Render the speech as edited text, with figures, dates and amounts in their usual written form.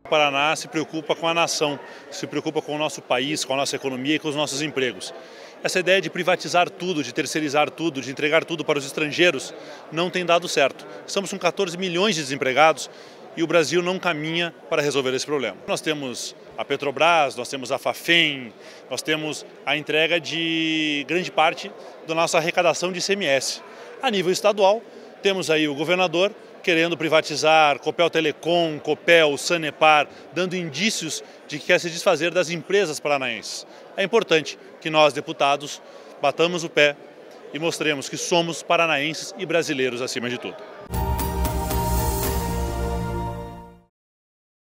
O Paraná se preocupa com a nação, se preocupa com o nosso país, com a nossa economia e com os nossos empregos. Essa ideia de privatizar tudo, de terceirizar tudo, de entregar tudo para os estrangeiros, não tem dado certo. Estamos com 14 milhões de desempregados e o Brasil não caminha para resolver esse problema. Nós temos a Petrobras, nós temos a Fafem, nós temos a entrega de grande parte da nossa arrecadação de ICMS. A nível estadual, temos aí o governador querendo privatizar Copel Telecom, Copel, Sanepar, dando indícios de que quer se desfazer das empresas paranaenses. É importante que nós, deputados, batamos o pé e mostremos que somos paranaenses e brasileiros acima de tudo.